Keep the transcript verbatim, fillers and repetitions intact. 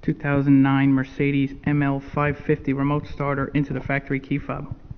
two thousand nine Mercedes M L five fifty remote starter into the factory key fob.